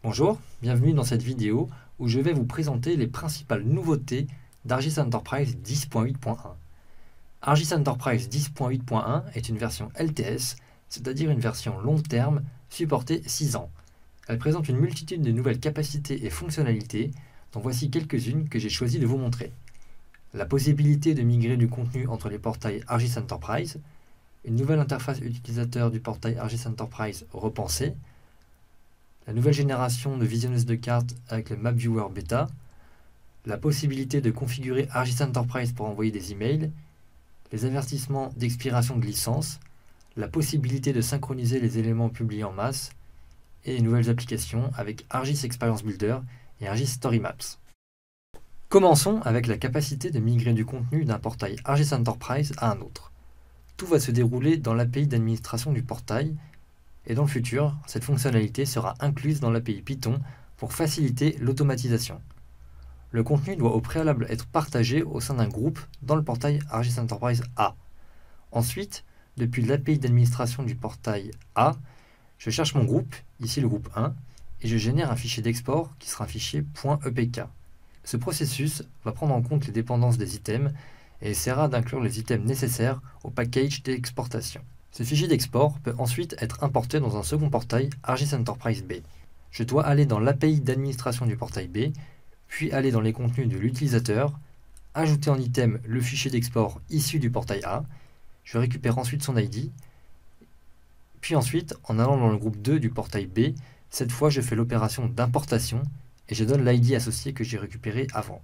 Bonjour, bienvenue dans cette vidéo où je vais vous présenter les principales nouveautés d'ArcGIS Enterprise 10.8.1. ArcGIS Enterprise 10.8.1 est une version LTS, c'est-à-dire une version long terme supportée 6 ans. Elle présente une multitude de nouvelles capacités et fonctionnalités, dont voici quelques-unes que j'ai choisi de vous montrer. La possibilité de migrer du contenu entre les portails ArcGIS Enterprise, une nouvelle interface utilisateur du portail ArcGIS Enterprise repensée, la nouvelle génération de visionneuse de cartes avec le Map Viewer Beta, la possibilité de configurer ArcGIS Enterprise pour envoyer des emails, les avertissements d'expiration de licence, la possibilité de synchroniser les éléments publiés en masse, et les nouvelles applications avec ArcGIS Experience Builder et ArcGIS Story Maps. Commençons avec la capacité de migrer du contenu d'un portail ArcGIS Enterprise à un autre. Tout va se dérouler dans l'API d'administration du portail, et dans le futur, cette fonctionnalité sera incluse dans l'API Python pour faciliter l'automatisation. Le contenu doit au préalable être partagé au sein d'un groupe dans le portail ArcGIS Enterprise A. Ensuite, depuis l'API d'administration du portail A, je cherche mon groupe, ici le groupe 1, et je génère un fichier d'export qui sera un fichier .epk. Ce processus va prendre en compte les dépendances des items et essaiera d'inclure les items nécessaires au package d'exportation. Ce fichier d'export peut ensuite être importé dans un second portail ArcGIS Enterprise B. Je dois aller dans l'API d'administration du portail B, puis aller dans les contenus de l'utilisateur, ajouter en item le fichier d'export issu du portail A, je récupère ensuite son ID, puis ensuite, en allant dans le groupe 2 du portail B, cette fois je fais l'opération d'importation et je donne l'ID associé que j'ai récupéré avant.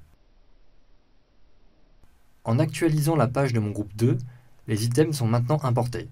En actualisant la page de mon groupe 2, les items sont maintenant importés.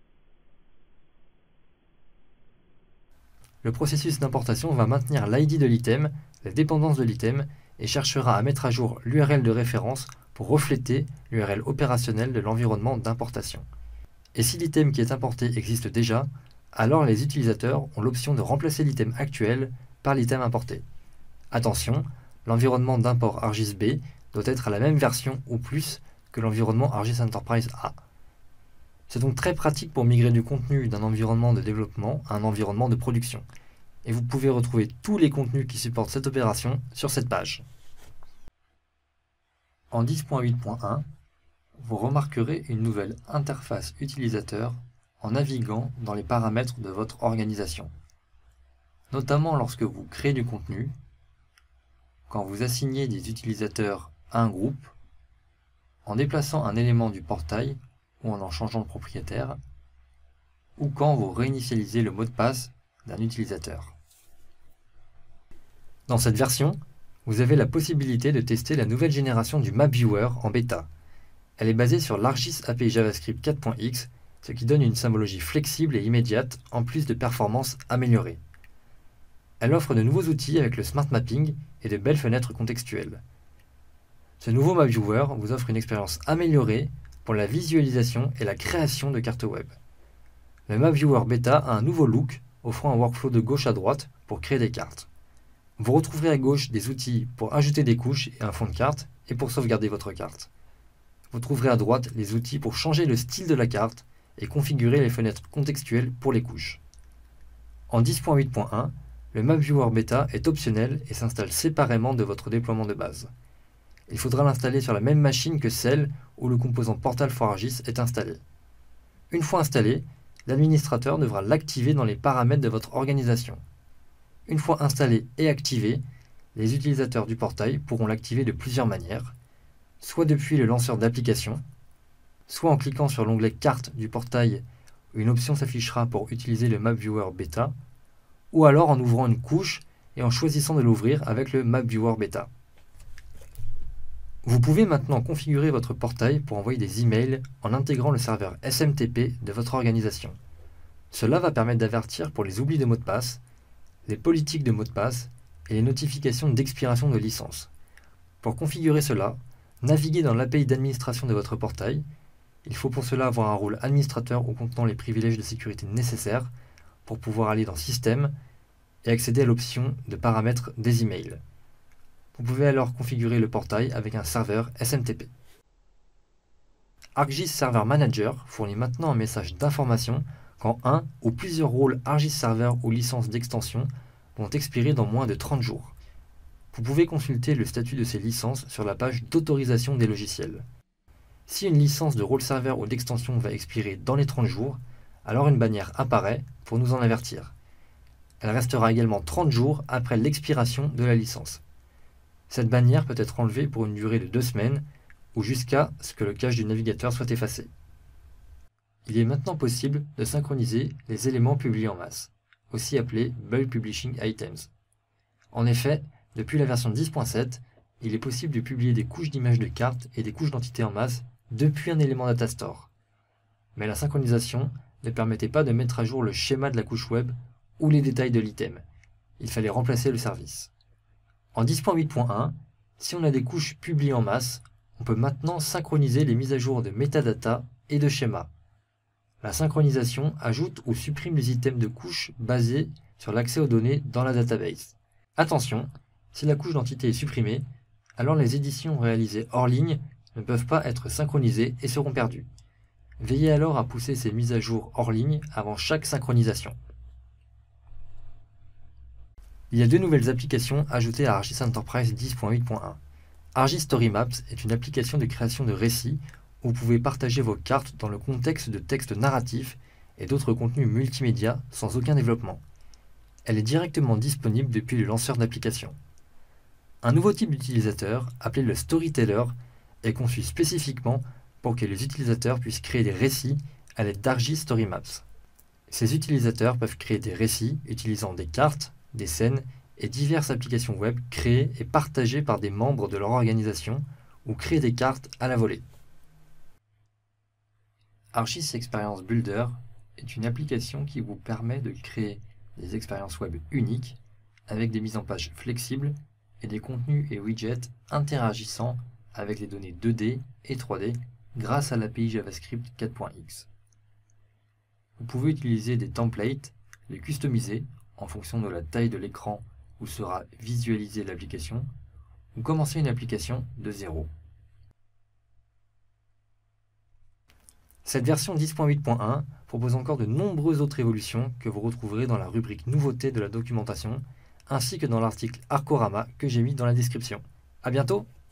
Le processus d'importation va maintenir l'ID de l'item, la dépendance de l'item, et cherchera à mettre à jour l'URL de référence pour refléter l'URL opérationnelle de l'environnement d'importation. Et si l'item qui est importé existe déjà, alors les utilisateurs ont l'option de remplacer l'item actuel par l'item importé. Attention, l'environnement d'import ArcGIS B doit être à la même version ou plus que l'environnement ArcGIS Enterprise A. C'est donc très pratique pour migrer du contenu d'un environnement de développement à un environnement de production. Et vous pouvez retrouver tous les contenus qui supportent cette opération sur cette page. En 10.8.1, vous remarquerez une nouvelle interface utilisateur en naviguant dans les paramètres de votre organisation. Notamment lorsque vous créez du contenu, quand vous assignez des utilisateurs à un groupe, en déplaçant un élément du portail ou en changeant le propriétaire, ou quand vous réinitialisez le mot de passe d'un utilisateur. Dans cette version, vous avez la possibilité de tester la nouvelle génération du Map Viewer en bêta. Elle est basée sur l'ArcGIS API JavaScript 4.x, ce qui donne une symbologie flexible et immédiate en plus de performances améliorées. Elle offre de nouveaux outils avec le Smart Mapping et de belles fenêtres contextuelles. Ce nouveau Map Viewer vous offre une expérience améliorée pour la visualisation et la création de cartes web. Le Map Viewer Beta a un nouveau look, offrant un workflow de gauche à droite pour créer des cartes. Vous retrouverez à gauche des outils pour ajouter des couches et un fond de carte et pour sauvegarder votre carte. Vous trouverez à droite les outils pour changer le style de la carte et configurer les fenêtres contextuelles pour les couches. En 10.8.1, le Map Viewer Beta est optionnel et s'installe séparément de votre déploiement de base. Il faudra l'installer sur la même machine que celle où le composant Portal for ArcGIS est installé. Une fois installé, l'administrateur devra l'activer dans les paramètres de votre organisation. Une fois installé et activé, les utilisateurs du portail pourront l'activer de plusieurs manières, soit depuis le lanceur d'application, soit en cliquant sur l'onglet Carte du portail où une option s'affichera pour utiliser le Map Viewer Beta, ou alors en ouvrant une couche et en choisissant de l'ouvrir avec le Map Viewer Beta. Vous pouvez maintenant configurer votre portail pour envoyer des emails en intégrant le serveur SMTP de votre organisation. Cela va permettre d'avertir pour les oublis de mots de passe, les politiques de mots de passe et les notifications d'expiration de licence. Pour configurer cela, naviguez dans l'API d'administration de votre portail. Il faut pour cela avoir un rôle administrateur ou contenant les privilèges de sécurité nécessaires pour pouvoir aller dans Système et accéder à l'option de paramètres des emails. Vous pouvez alors configurer le portail avec un serveur SMTP. ArcGIS Server Manager fournit maintenant un message d'information quand un ou plusieurs rôles ArcGIS Server ou licences d'extension vont expirer dans moins de 30 jours. Vous pouvez consulter le statut de ces licences sur la page d'autorisation des logiciels. Si une licence de rôle serveur ou d'extension va expirer dans les 30 jours, alors une bannière apparaît pour nous en avertir. Elle restera également 30 jours après l'expiration de la licence. Cette bannière peut être enlevée pour une durée de 2 semaines ou jusqu'à ce que le cache du navigateur soit effacé. Il est maintenant possible de synchroniser les éléments publiés en masse, aussi appelés Bulk Publishing Items. En effet, depuis la version 10.7, il est possible de publier des couches d'images de cartes et des couches d'entités en masse depuis un élément datastore. Mais la synchronisation ne permettait pas de mettre à jour le schéma de la couche web ou les détails de l'item. Il fallait remplacer le service. En 10.8.1, si on a des couches publiées en masse, on peut maintenant synchroniser les mises à jour de metadata et de schéma. La synchronisation ajoute ou supprime les items de couches basés sur l'accès aux données dans la database. Attention, si la couche d'entité est supprimée, alors les éditions réalisées hors ligne ne peuvent pas être synchronisées et seront perdues. Veillez alors à pousser ces mises à jour hors ligne avant chaque synchronisation. Il y a 2 nouvelles applications ajoutées à ArcGIS Enterprise 10.8.1. ArcGIS Story Maps est une application de création de récits où vous pouvez partager vos cartes dans le contexte de textes narratifs et d'autres contenus multimédia sans aucun développement. Elle est directement disponible depuis le lanceur d'application. Un nouveau type d'utilisateur, appelé le Storyteller, est conçu spécifiquement pour que les utilisateurs puissent créer des récits à l'aide d'ArcGIS Story Maps. Ces utilisateurs peuvent créer des récits utilisant des cartes, des scènes et diverses applications web créées et partagées par des membres de leur organisation ou créer des cartes à la volée. ArcGIS Experience Builder est une application qui vous permet de créer des expériences web uniques avec des mises en page flexibles et des contenus et widgets interagissant avec les données 2D et 3D grâce à l'API JavaScript 4.x. Vous pouvez utiliser des templates, les customiser en fonction de la taille de l'écran où sera visualisée l'application, ou commencer une application de zéro. Cette version 10.8.1 propose encore de nombreuses autres évolutions que vous retrouverez dans la rubrique Nouveautés de la documentation, ainsi que dans l'article Arcorama que j'ai mis dans la description. À bientôt!